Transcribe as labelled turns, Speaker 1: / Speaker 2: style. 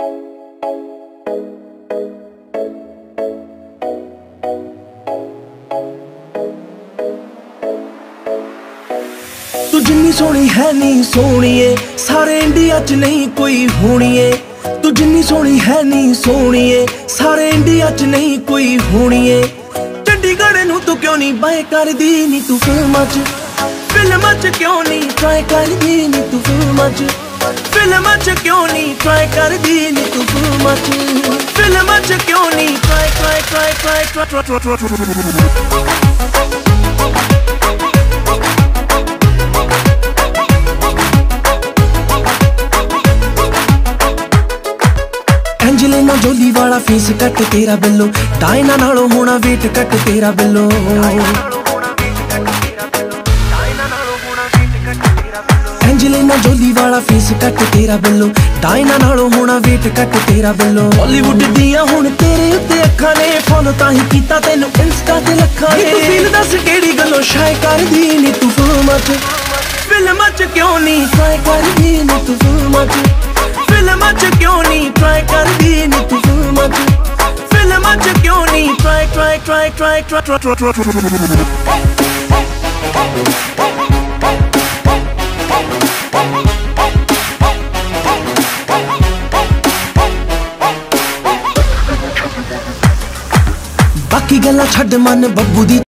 Speaker 1: तू जिन्नी सोहनी है नी सोहणीए, सारे इंडिया च नहीं कोई होणीए। तू जिन्नी सोहनी है नी सोहणीए, सारे इंडिया च नहीं कोई होणीए। चंडीगढ़ नू तू क्यों नहीं बाय कर दी नी तू फिल्मां च क्यों नहीं ट्राई कर दी नी तू फिल्मां च क्यों नहीं ट्राई कर दी नी तू फिल्मां च क्यों नहीं ट्राई एंजेलिना जोली वाला फेस कट तेरा बिल्लो, डायना नालों होना वेट कट तेरा बिल्लो। एंजेलिना जोली वाला फेस कट तेरा बिल्लो, डायना नालों होना वेट कट तेरा बिल्लो। बॉलीवुड दिया हुण तेरे उत्ते अखां ने, फॉलो तां ही कीता तैनू इंस्टा ते लखां ने। तू फील दस केड़ी गल्लों शाय कर दी नी तू फिल्मां च क्यों नहीं ट्राई कर दी नी तू फिल्मां च क्यों नहीं ट्राई कर दी नी तू फिल्मां च क्यों नहीं ट्राई बाकी गल्लां छड्ड मन बब्बू दी।